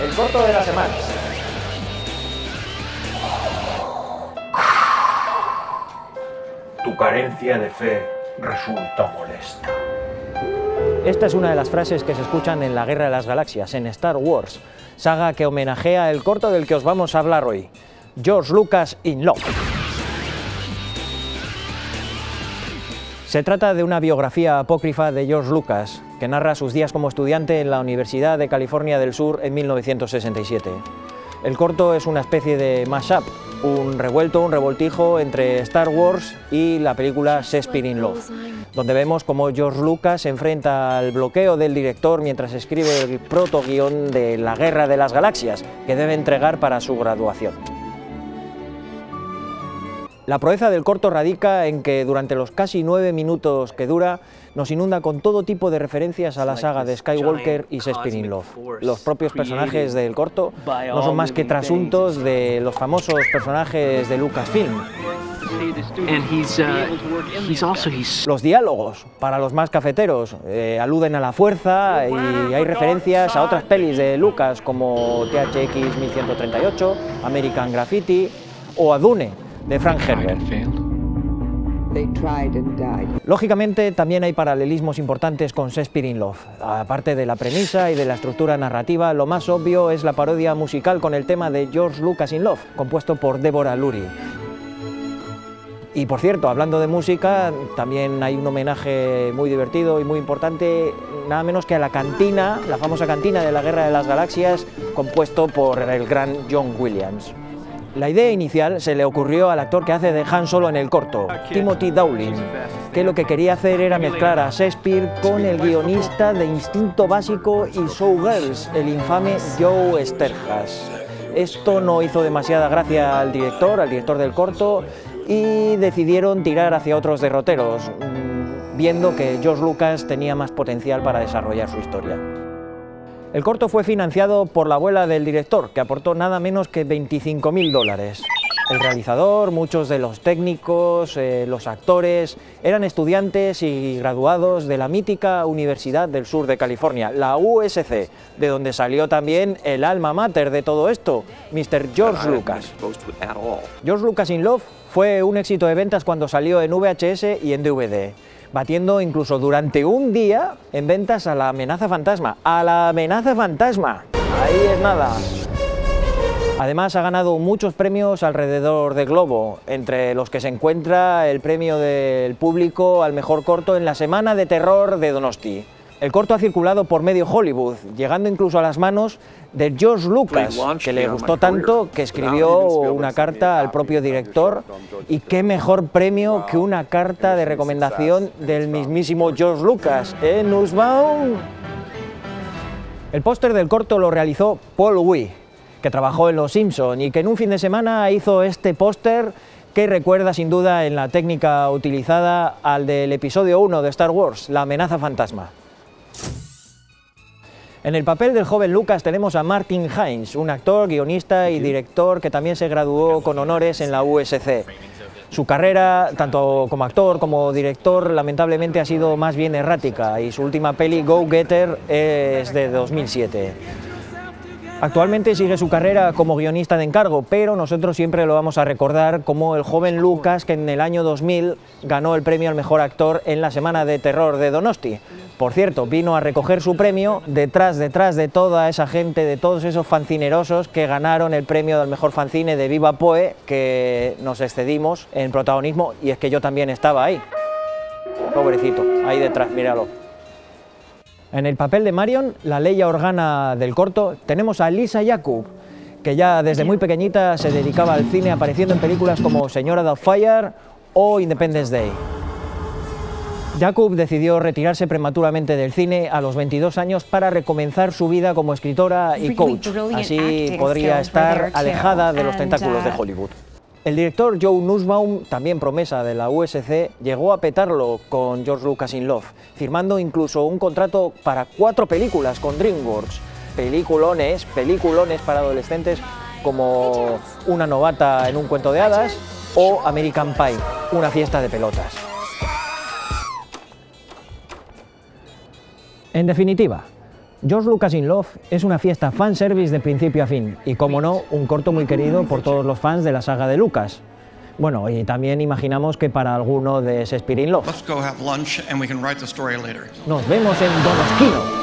el corto de la semana. Tu carencia de fe resulta molesta. Esta es una de las frases que se escuchan en La Guerra de las Galaxias, en Star Wars, saga que homenajea el corto del que os vamos a hablar hoy, George Lucas in Love. Se trata de una biografía apócrifa de George Lucas, que narra sus días como estudiante en la Universidad de California del Sur en 1967. El corto es una especie de mashup, un revuelto, un revoltijo entre Star Wars y la película Shakespeare in Love, donde vemos cómo George Lucas se enfrenta al bloqueo del director mientras escribe el protoguión de La Guerra de las Galaxias, que debe entregar para su graduación. La proeza del corto radica en que durante los casi 9 minutos que dura nos inunda con todo tipo de referencias a la saga de Skywalker y Shakespeare in Love. Los propios personajes del corto no son más que trasuntos de los famosos personajes de Lucasfilm. Los diálogos, para los más cafeteros, aluden a la fuerza y hay referencias a otras pelis de Lucas como THX 1138, American Graffiti o a Dune, de Frank Herbert. Lógicamente también hay paralelismos importantes con Shakespeare in Love. Aparte de la premisa y de la estructura narrativa, lo más obvio es la parodia musical con el tema de George Lucas in Love, compuesto por Deborah Lurie. Y por cierto, hablando de música, también hay un homenaje muy divertido y muy importante, nada menos que a la cantina, la famosa cantina de La Guerra de las Galaxias, compuesto por el gran John Williams. La idea inicial se le ocurrió al actor que hace de Han Solo en el corto, Timothy Dowling, que lo que quería hacer era mezclar a Shakespeare con el guionista de Instinto Básico y Showgirls, el infame Joe Sterhas. Esto no hizo demasiada gracia al director del corto, y decidieron tirar hacia otros derroteros, viendo que George Lucas tenía más potencial para desarrollar su historia. El corto fue financiado por la abuela del director, que aportó nada menos que $25.000. El realizador, muchos de los técnicos, los actores, eran estudiantes y graduados de la mítica Universidad del Sur de California, la USC, de donde salió también el alma mater de todo esto, Mr. George Lucas. George Lucas in Love fue un éxito de ventas cuando salió en VHS y en DVD, batiendo incluso durante un día en ventas a La Amenaza Fantasma. ¡A La Amenaza Fantasma! Ahí es nada. Además ha ganado muchos premios alrededor del globo, entre los que se encuentra el premio del público al mejor corto en la Semana de Terror de Donosti. El corto ha circulado por medio Hollywood, llegando incluso a las manos de George Lucas, que le gustó tanto que escribió una carta al propio director, y qué mejor premio que una carta de recomendación del mismísimo George Lucas, ¿eh, Nussbaum? El póster del corto lo realizó Paul Weir, que trabajó en Los Simpson y que en un fin de semana hizo este póster que recuerda sin duda en la técnica utilizada al del episodio 1 de Star Wars, La Amenaza Fantasma. En el papel del joven Lucas tenemos a Martin Hines, un actor, guionista y director que también se graduó con honores en la USC. Su carrera, tanto como actor como director, lamentablemente ha sido más bien errática y su última peli, Go Getter, es de 2007. Actualmente sigue su carrera como guionista de encargo, pero nosotros siempre lo vamos a recordar como el joven Lucas que en el año 2000 ganó el premio al mejor actor en la Semana de Terror de Donosti. Por cierto, vino a recoger su premio detrás de toda esa gente, de todos esos fancinerosos que ganaron el premio del mejor fanzine de Viva Poe, que nos excedimos en protagonismo, y es que yo también estaba ahí. Pobrecito, ahí detrás, míralo. En el papel de Marion, la Leia Organa del corto, tenemos a Lisa Jakub, que ya desde muy pequeñita se dedicaba al cine apareciendo en películas como Señora Doubtfire o Independence Day. Jakub decidió retirarse prematuramente del cine a los 22 años para recomenzar su vida como escritora y coach, así podría estar alejada de los tentáculos de Hollywood. El director Joe Nussbaum, también promesa de la USC, llegó a petarlo con George Lucas in Love, firmando incluso un contrato para 4 películas con DreamWorks. Peliculones para adolescentes como Una novata en un cuento de hadas o American Pie, una fiesta de pelotas. En definitiva, George Lucas in Love es una fiesta fanservice de principio a fin y, como no, un corto muy querido por todos los fans de la saga de Lucas. Bueno, y también imaginamos que para alguno de Shakespeare in Love. Let's go have lunch and we can write the story later. Nos vemos en Donosquino.